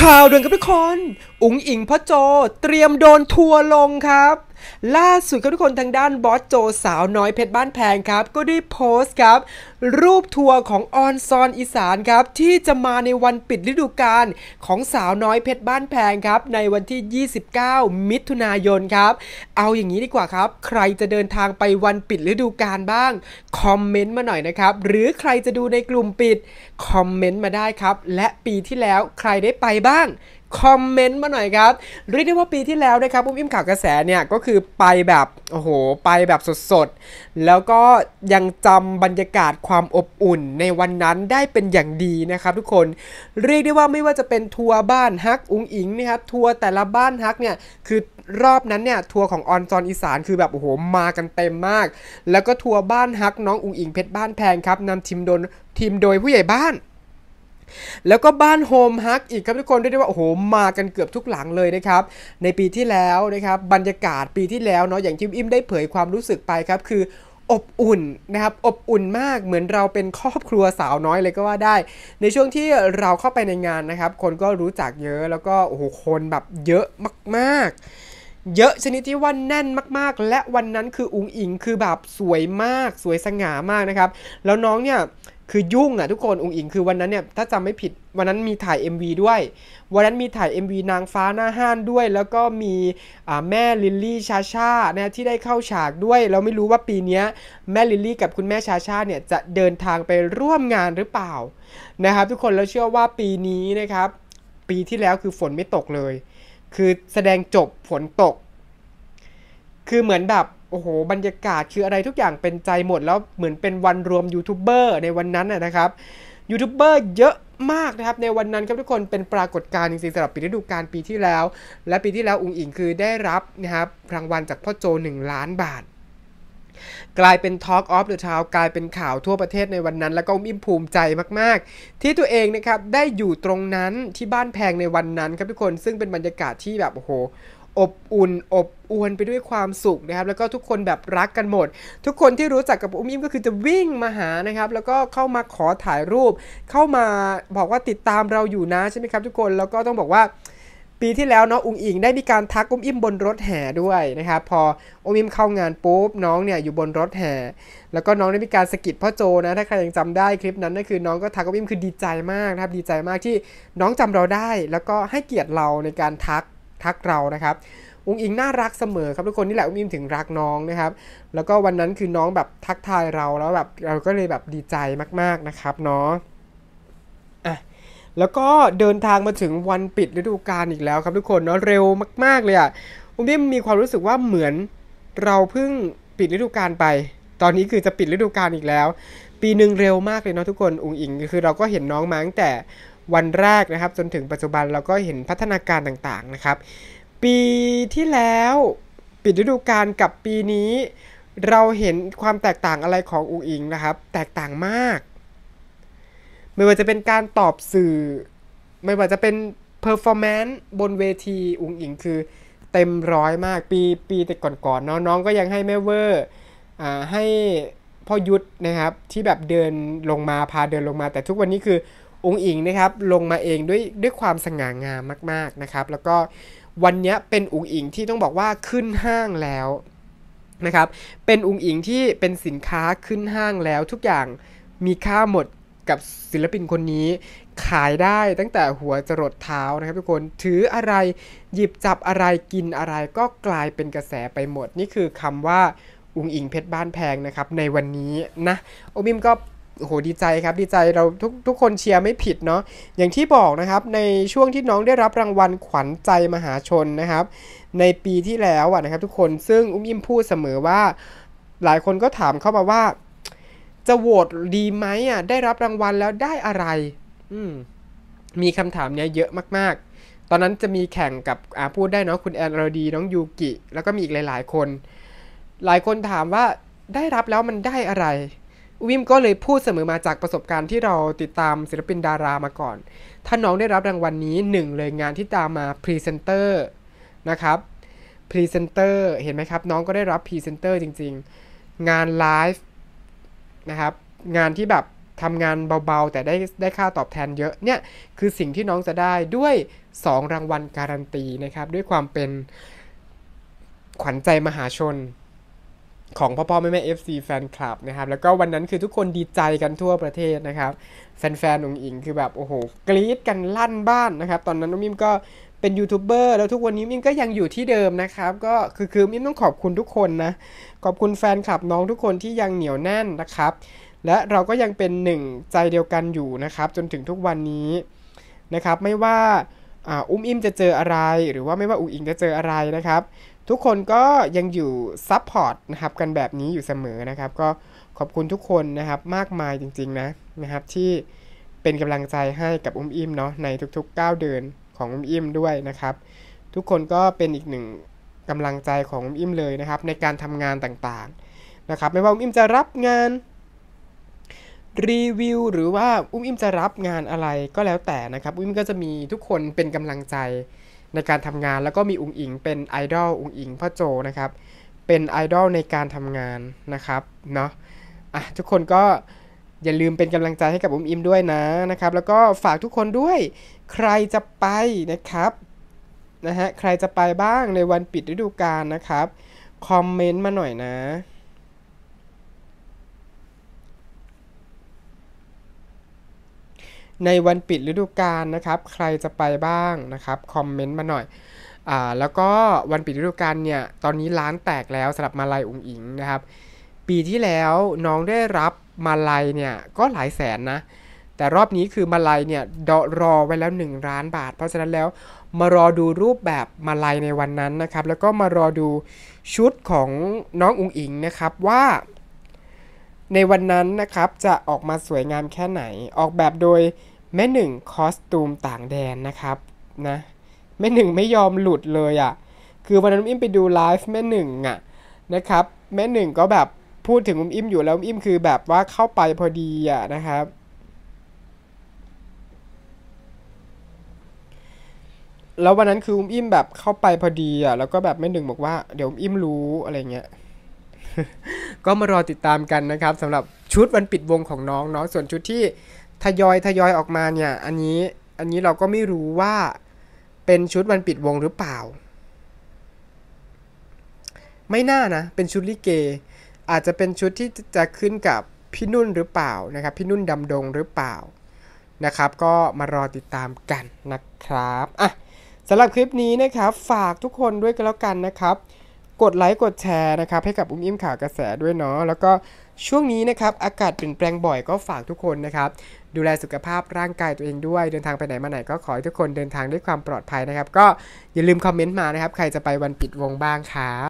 ข่าวด่วนครับทุกคนอุ๋งอิงพ่อโจเตรียมโดนทัวร์ลงครับล่าสุดครับทุกคนทางด้านบอสโจสาวน้อยเพชรบ้านแพงครับก็ได้โพสต์ครับรูปทัวร์ของออนซอนอีสานครับที่จะมาในวันปิดฤดูกาลของสาวน้อยเพชรบ้านแพงครับในวันที่ 29 มิถุนายนครับเอาอย่างนี้ดีกว่าครับใครจะเดินทางไปวันปิดฤดูกาลบ้างคอมเมนต์มาหน่อยนะครับหรือใครจะดูในกลุ่มปิดคอมเมนต์มาได้ครับและปีที่แล้วใครได้ไปบ้างคอมเมนต์มาหน่อยครับเรียกได้ว่าปีที่แล้วนะครับอุ้มอิ่มข่าวกระแสเนี่ยก็คือไปแบบโอ้โหไปแบบสดๆแล้วก็ยังจำบรรยากาศความอบอุ่นในวันนั้นได้เป็นอย่างดีนะครับทุกคนเรียกได้ว่าไม่ว่าจะเป็นทัวร์บ้านฮักอุ๋งอิงนะครับทัวร์แต่ละบ้านฮักเนี่ยคือรอบนั้นเนี่ยทัวร์ของออนซอนอีสานคือแบบโอ้โหมากันเต็มมากแล้วก็ทัวร์บ้านฮักน้องอุ๋งอิงเพชรบ้านแพงครับนำทีมโดยผู้ใหญ่บ้านแล้วก็บ้านโฮมฮักอีกครับทุกคนเรียกได้ว่าโอ้โหมากันเกือบทุกหลังเลยนะครับในปีที่แล้วนะครับบรรยากาศปีที่แล้วเนาะอย่างที่อิ่มได้เผยความรู้สึกไปครับคืออบอุ่นนะครับอบอุ่นมากเหมือนเราเป็นครอบครัวสาวน้อยเลยก็ว่าได้ในช่วงที่เราเข้าไปในงานนะครับคนก็รู้จักเยอะแล้วก็โอ้โหคนแบบเยอะมากๆเยอะชนิดที่ว่าแน่นมากๆและวันนั้นคืออุ๋งอิงคือแบบสวยมากสวยสง่ามากนะครับแล้วน้องเนี่ยคือยุ่งอ่ะทุกคนอุ๋งอิงคือวันนั้นเนี่ยถ้าจำไม่ผิดวันนั้นมีถ่าย MV ด้วยวันนั้นมีถ่าย MV นางฟ้าหน้าห้านด้วยแล้วก็มีแม่ลิลลี่ชาชานะที่ได้เข้าฉากด้วยเราไม่รู้ว่าปีนี้แม่ลิลลี่กับคุณแม่ชาชาเนี่ยจะเดินทางไปร่วมงานหรือเปล่านะครับทุกคนแล้วเชื่อว่าปีนี้นะครับปีที่แล้วคือฝนไม่ตกเลยคือแสดงจบฝนตกคือเหมือนแบบโอ้โหบรรยากาศคืออะไรทุกอย่างเป็นใจหมดแล้วเหมือนเป็นวันรวมยูทูบเบอร์ในวันนั้นนะครับยูทูบเบอร์เยอะมากนะครับในวันนั้นครับทุกคนเป็นปรากฏการณ์จริงๆสำหรับปีฤดูกาลปีที่แล้วและปีที่แล้วอุ๋งอิงคือได้รับนะครับรางวัลจากพ่อโจ1 ล้านบาทกลายเป็น Talk of the Town กลายเป็นข่าวทั่วประเทศในวันนั้นแล้วก็อิ่มภูมิใจมากๆที่ตัวเองนะครับได้อยู่ตรงนั้นที่บ้านแพงในวันนั้นครับทุกคนซึ่งเป็นบรรยากาศที่แบบโอ้โหอบอุ่นอบอวลไปด้วยความสุขนะครับแล้วก็ทุกคนแบบรักกันหมดทุกคนที่รู้จักกับอุ้มอิ่มก็คือจะวิ่งมาหานะครับแล้วก็เข้ามาขอถ่ายรูปเข้ามาบอกว่าติดตามเราอยู่นะใช่ไหมครับทุกคนแล้วก็ต้องบอกว่าปีที่แล้วเนาะอุ๋งอิงได้มีการทักอุ้มอิ่มบนรถแห่ด้วยนะครับพออุ้มอิ่มเข้างานปุ๊บน้องเนี่ยอยู่บนรถแห่แล้วก็น้องได้มีการสะกิดพ่อโจนะถ้าใครยังจำได้คลิปนั้นนั่นคือน้องก็ทักอุ้มอิ่มคือดีใจมากนะครับดีใจมากที่น้องจำเราได้แล้วก็ให้เกียรติเราในการทักเรานะครับอุ๋งอิงน่ารักเสมอครับทุกคนนี่แหละอุ้มอิมถึงรักน้องนะครับแล้วก็วันนั้นคือน้องแบบทักทายเราแล้วแบบเราก็เลยแบบดีใจมากๆนะครับเนาะอ่ะแล้วก็เดินทางมาถึงวันปิดฤดูกาลอีกแล้วครับทุกคนเนาะเร็วมากๆเลยอ่ะอุ้มอิมมีความรู้สึกว่าเหมือนเราเพิ่งปิดฤดูกาลไปตอนนี้คือจะปิดฤดูกาลอีกแล้วปีหนึ่งเร็วมากเลยเนาะทุกคนอุ๋งอิงคือเราก็เห็นน้องมาตั้งแต่วันแรกนะครับจนถึงปัจจุบันเราก็เห็นพัฒนาการต่างๆนะครับปีที่แล้วปิดฤดูกาลกับปีนี้เราเห็นความแตกต่างอะไรของอุ๋งอิงนะครับแตกต่างมากไม่ว่าจะเป็นการตอบสื่อไม่ว่าจะเป็นเพอร์ฟอร์แมนซ์บนเวทีอุ๋งอิงคือเต็มร้อยมากปีแต่ก่อนๆน้องก็ยังให้แม่เวอร์ให้พ่อยุทธนะครับที่แบบเดินลงมาพาเดินลงมาแต่ทุกวันนี้คืออุ๋งอิงนะครับลงมาเองด้วยความสง่างามมากๆนะครับแล้วก็วันนี้เป็นอุ๋งอิงที่ต้องบอกว่าขึ้นห้างแล้วนะครับเป็นอุ๋งอิงที่เป็นสินค้าขึ้นห้างแล้วทุกอย่างมีค่าหมดกับศิลปินคนนี้ขายได้ตั้งแต่หัวจรดเท้านะครับทุกคนถืออะไรหยิบจับอะไรกินอะไรก็กลายเป็นกระแสไปหมดนี่คือคำว่าอุ๋งอิงเพชรบ้านแพงนะครับในวันนี้นะโอมิมก็โอ้โหดีใจครับดีใจเราทุกคนเชียร์ไม่ผิดเนาะอย่างที่บอกนะครับในช่วงที่น้องได้รับรางวัลขวัญใจมหาชนนะครับในปีที่แล้วนะครับทุกคนซึ่งอุ้มอิ่มพูดเสมอว่าหลายคนก็ถามเข้ามาว่าจะโหวตดีไหมอ่ะได้รับรางวัลแล้วได้อะไรมีคำถามเนี้ยเยอะมากๆตอนนั้นจะมีแข่งกับพูดได้เนาะคุณแอนอรดีน้องยูกิแล้วก็มีอีกหลายๆคนถามว่าได้รับแล้วมันได้อะไรวิมก็เลยพูดเสมอมาจากประสบการณ์ที่เราติดตามศิลปินดารามาก่อนถ้าน้องได้รับรางวัลนี้1เลยงานที่ตามมาพรีเซนเตอร์นะครับพรีเซนเตอร์เห็นไหมครับน้องก็ได้รับพรีเซนเตอร์จริงๆงานไลฟ์นะครับงานที่แบบททำงานเบาๆแต่ได้ค่าตอบแทนเยอะเนี่ยคือสิ่งที่น้องจะได้ด้วย2รางวัลการันตีนะครับด้วยความเป็นขวัญใจมหาชนของพ่อแม่ FC แฟนคลับนะครับแล้วก็วันนั้นคือทุกคนดีใจกันทั่วประเทศนะครับแฟนๆอุ๋งอิงคือแบบโอ้โหกรี๊ดกันลั่นบ้านนะครับตอนนั้นน้องมิมก็เป็นยูทูบเบอร์แล้วทุกวันนี้มิมก็ยังอยู่ที่เดิมนะครับก็คือมิมต้องขอบคุณทุกคนนะขอบคุณแฟนคลับน้องทุกคนที่ยังเหนียวแน่นนะครับและเราก็ยังเป็นหนึ่งใจเดียวกันอยู่นะครับจนถึงทุกวันนี้นะครับไม่ว่าอิมจะเจออะไรหรือว่าไม่ว่าอุ๋งอิงจะเจออะไรนะครับทุกคนก็ยังอยู่ซัพพอร์ตนะครับกันแบบนี้อยู่เสมอนะครับก็ขอบคุณทุกคนนะครับมากมายจริงๆนะครับที่เป็นกำลังใจให้กับอิมเนาะในทุกๆก้าวเดินของอิมด้วยนะครับทุกคนก็เป็นอีกหนึ่งกำลังใจของอิมเลยนะครับในการทำงานต่างๆนะครับไม่ว่าอิมจะรับงานรีวิวหรือว่าอิมจะรับงานอะไรก็แล้วแต่นะครับอิมก็จะมีทุกคนเป็นกำลังใจในการทำงานแล้วก็มีอุ๋งอิงเป็นไอดอลอุ๋งอิงพ่อโจนะครับเป็นไอดอลในการทำงานนะครับเนาะทุกคนก็อย่าลืมเป็นกำลังใจให้กับอิมด้วยนะครับแล้วก็ฝากทุกคนด้วยใครจะไปนะครับใครจะไปบ้างในวันปิดฤดูกาลนะครับคอมเมนต์มาหน่อยนะในวันปิดฤดูกาลนะครับใครจะไปบ้างนะครับคอมเมนต์มาหน่อยแล้วก็วันปิดฤดูกาลเนี่ยตอนนี้ร้านแตกแล้วสำหรับมาลัยอุ๋งอิงนะครับปีที่แล้วน้องได้รับมาลัยเนี่ยก็หลายแสนนะแต่รอบนี้คือมาลัยเนี่ยรอไว้แล้ว1 ล้านบาทเพราะฉะนั้นแล้วมารอดูรูปแบบมาลัยในวันนั้นนะครับแล้วก็มารอดูชุดของน้องอุ๋งอิงนะครับว่าในวันนั้นนะครับจะออกมาสวยงามแค่ไหนออกแบบโดยแม่หนึ่งคอสตูมต่างแดนนะครับนะแม่หนึ่งไม่ยอมหลุดเลยอ่ะคือวันนั้นอิมไปดูไลฟ์แม่หนึ่งอ่ะนะครับแม่หนึ่งก็แบบพูดถึงอิมอยู่แล้วอิมคือแบบว่าเข้าไปพอดีอ่ะนะครับแล้ววันนั้นคืออิมแบบเข้าไปพอดีอ่ะแล้วก็แบบแม่หนึ่งบอกว่าเดี๋ยวอิมรู้อะไรเงี้ยก็มารอติดตามกันนะครับสำหรับชุดวันปิดวงของน้องเนาะส่วนชุดที่ทยอยออกมาเนี่ยอันนี้เราก็ไม่รู้ว่าเป็นชุดวันปิดวงหรือเปล่าไม่น่านะเป็นชุดลิเกอาจจะเป็นชุดที่จะขึ้นกับพี่นุ่นหรือเปล่านะครับพี่นุ่นดำดงหรือเปล่านะครับก็มารอติดตามกันนะครับสำหรับคลิปนี้นะครับฝากทุกคนด้วยกันแล้วกันนะครับกดไลค์กดแชร์นะครับให้กับอิมข่าวกระแสด้วยเนาะแล้วก็ช่วงนี้นะครับอากาศเปลี่ยนแปลงบ่อยก็ฝากทุกคนนะครับดูแลสุขภาพร่างกายตัวเองด้วยเดินทางไปไหนมาไหนก็ขอให้ทุกคนเดินทางด้วยความปลอดภัยนะครับก็อย่าลืมคอมเมนต์มานะครับใครจะไปวันปิดวงบ้างครับ